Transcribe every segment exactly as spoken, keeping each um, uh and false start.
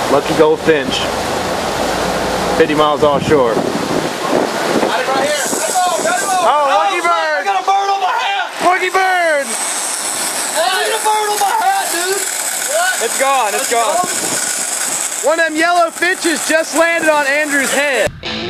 Lucky goldfinch. fifty miles offshore. Got it right here. Let's go, got him over. Oh, lucky bird! I got a bird on my hat! Lucky bird! Hey, I got a bird on my hat, dude! What? It's gone, it's gone. Go. One of them yellow finches just landed on Andrew's head.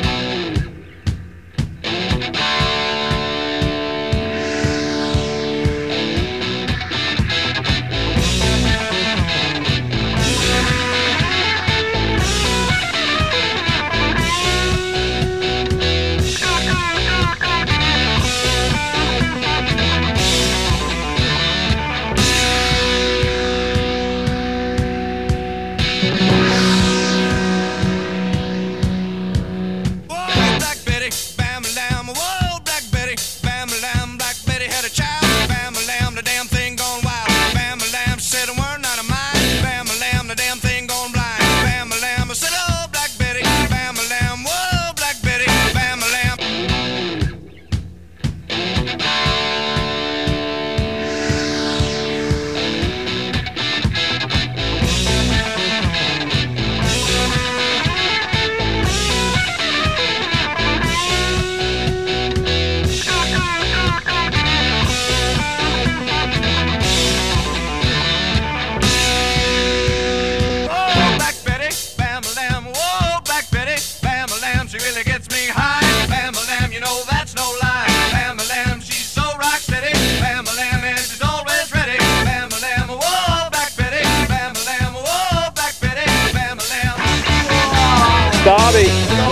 Bobby.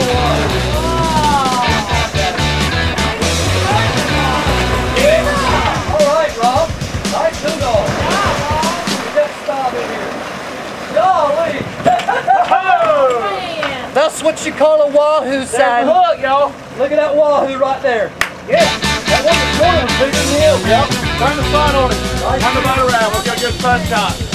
Alright, Rob. Nice two dogs. Get that stop in here. Golly! That's what you call a wahoo, Sandbar. Look, y'all. Look at that wahoo right there. Yeah. That one was one was bigger than him. Yep. Turn the sun on it. Turn the boat around. We'll get a good sun shot.